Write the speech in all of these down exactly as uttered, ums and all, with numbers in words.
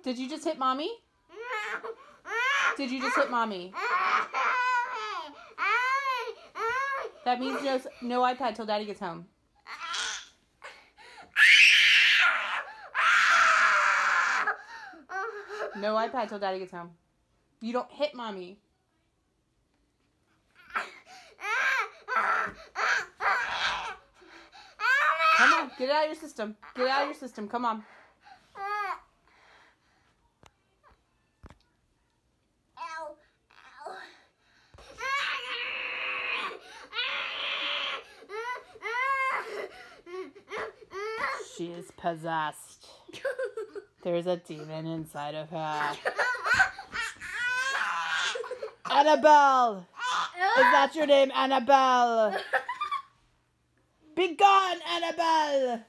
Did you just hit mommy? Did you just hit mommy? That means no, no iPad till Daddy gets home. No iPad till Daddy gets home. You don't hit mommy. Come on, get it out of your system. Get it out of your system. Come on. She is possessed. There's a demon inside of her. Annabelle! Is that your name, Annabelle? Be gone, Annabelle!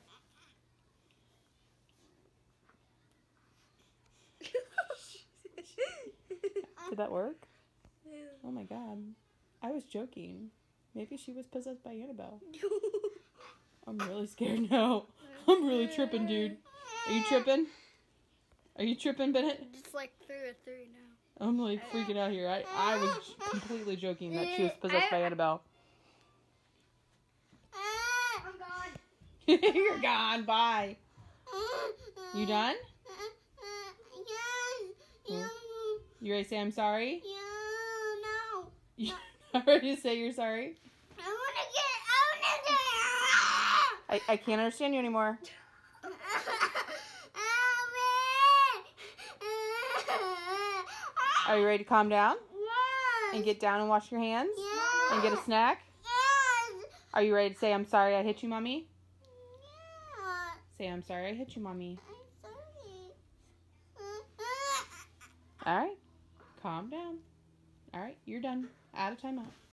Did that work? Oh my god. I was joking. Maybe she was possessed by Annabelle. I'm really scared now. I'm really tripping, dude. Are you tripping? Are you tripping, Bennett? It's like three or three now. I'm like freaking out here. I, I was completely joking that she was possessed by Annabelle. I'm gone. You're gone. Bye. You done? Yes. You ready to say I'm sorry? Yeah, no. You ready to say you're sorry? I want to get, I want to I, I can't understand you anymore. Are you ready to calm down? Yes. And get down and wash your hands? Yes. And get a snack? Yes. Are you ready to say I'm sorry I hit you, Mommy? Yes. Say I'm sorry I hit you, Mommy. I'm sorry. Alright. Calm down. Alright, you're done. Out of timeout.